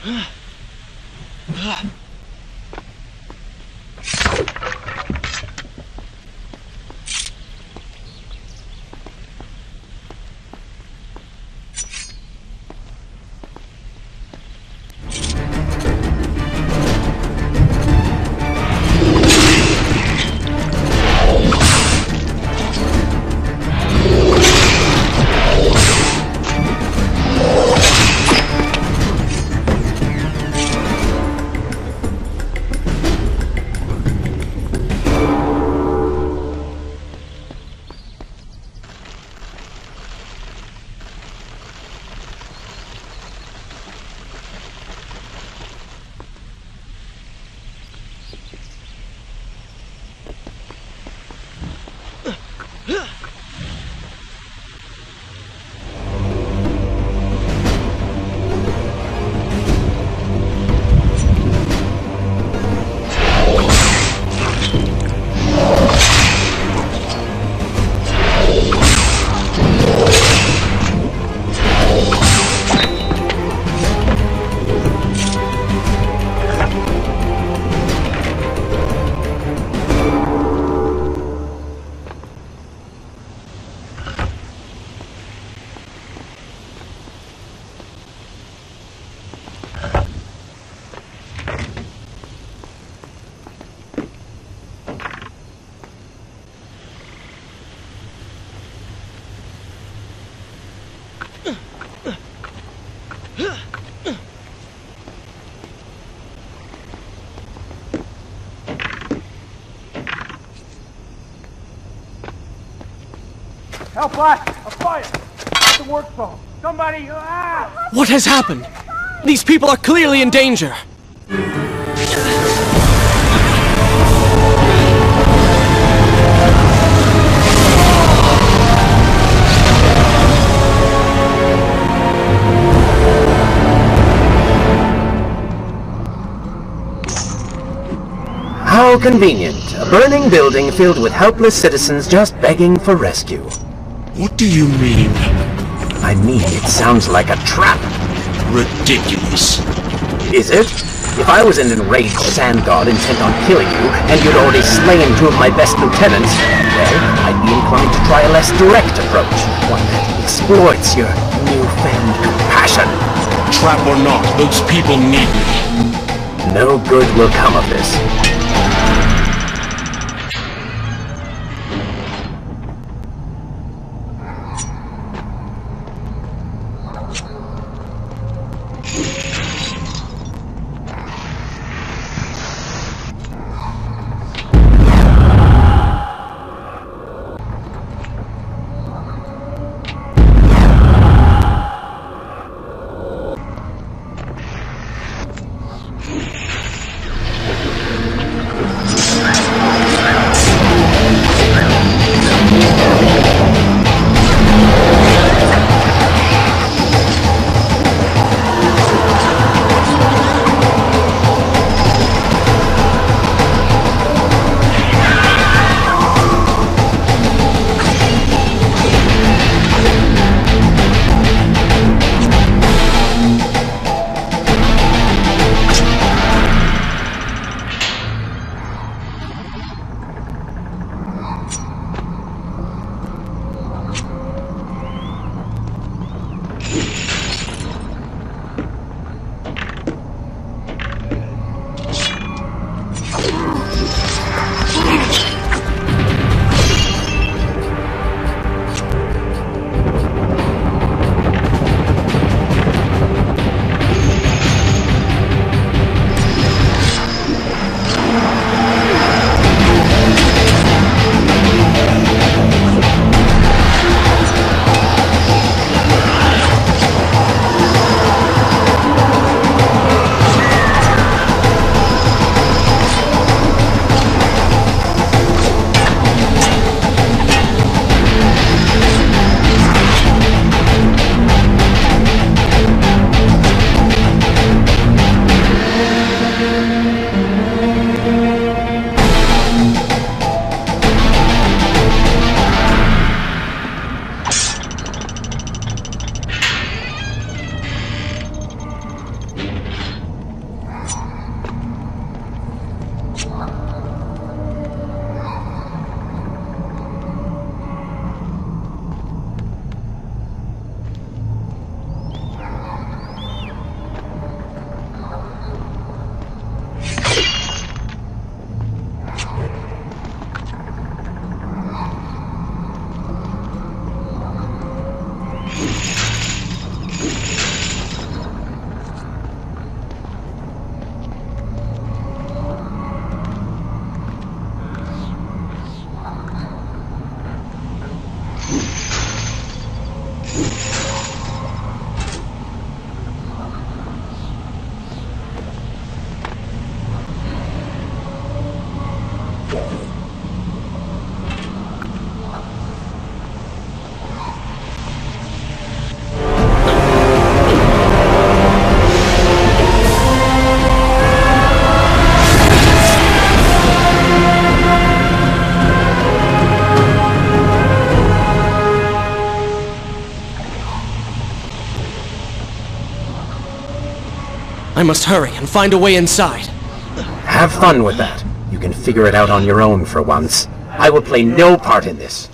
Help, Black! A fire! At the work zone! Somebody! What has happened? These people are clearly in danger! How convenient. A burning building filled with helpless citizens just begging for rescue. What do you mean? I mean, it sounds like a trap. Ridiculous. Is it? If I was an enraged sand god intent on killing you, and you'd already slain two of my best lieutenants, well, I'd be inclined to try a less direct approach. One that exploits your newfound compassion. Trap or not, those people need me. No good will come of this. I must hurry and find a way inside. Have fun with that. You can figure it out on your own for once. I will play no part in this.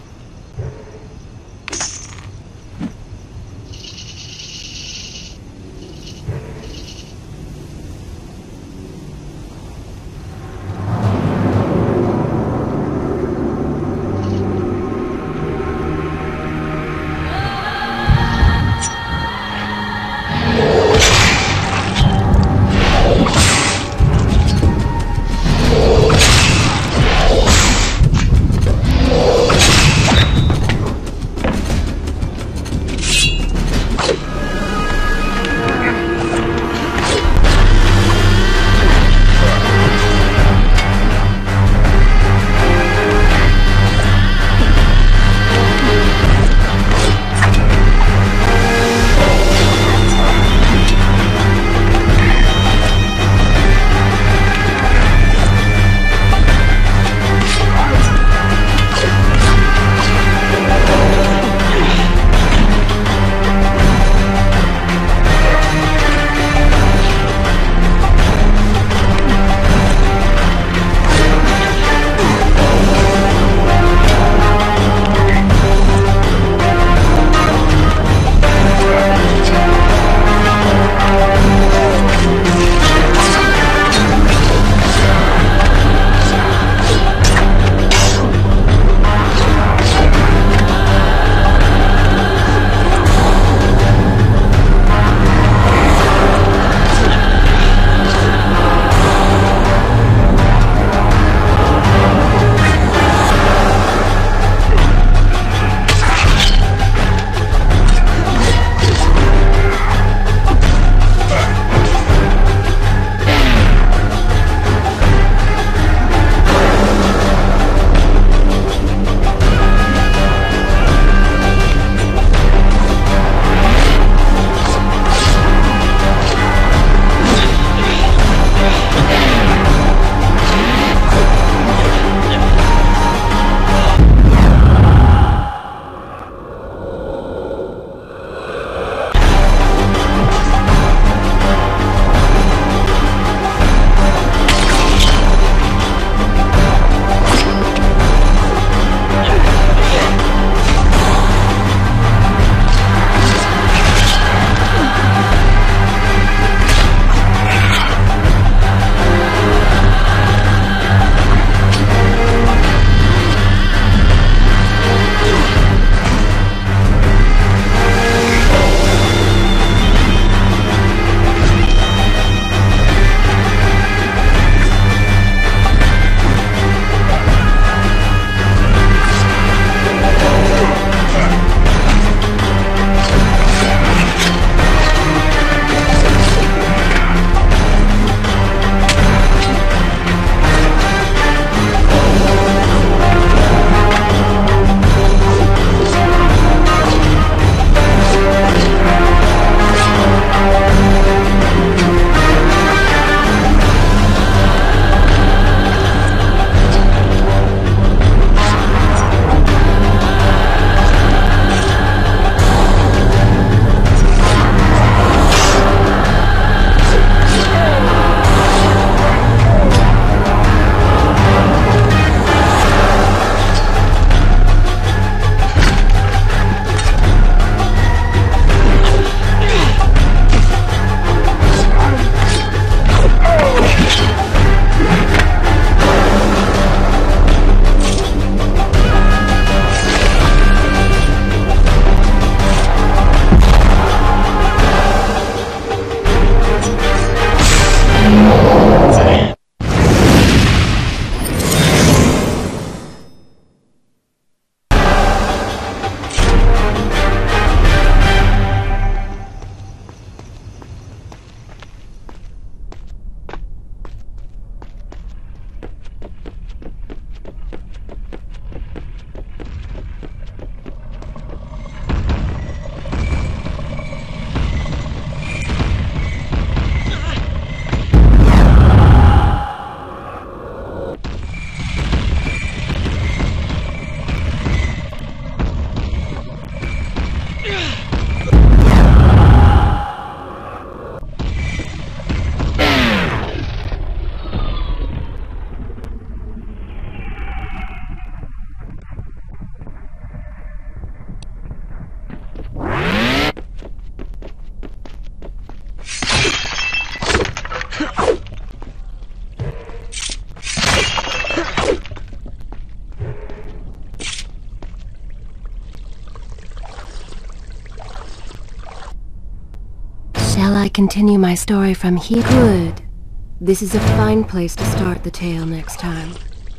Shall I continue my story from here? Good. This is a fine place to start the tale next time.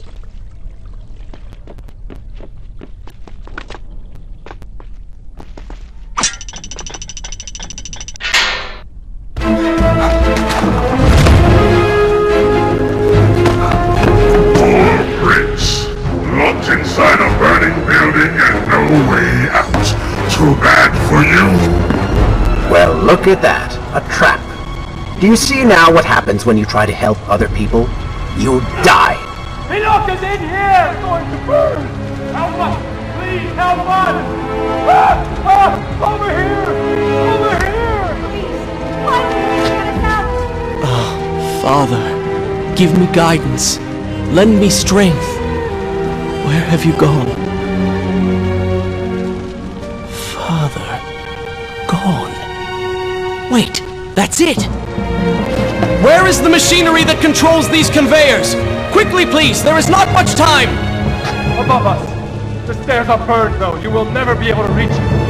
Locked inside a burning building and no way out. Too bad for you. Well, look at that. A trap. Do you see now what happens when you try to help other people? You die. Enoch is in here! It's going to burn! Help us! Please help us! Over here! Over here! Father, give me guidance. Lend me strength. Where have you gone? Father... gone. Wait, that's it! Where is the machinery that controls these conveyors? Quickly, please! There is not much time! Above us! The stairs are burned, though. You will never be able to reach it.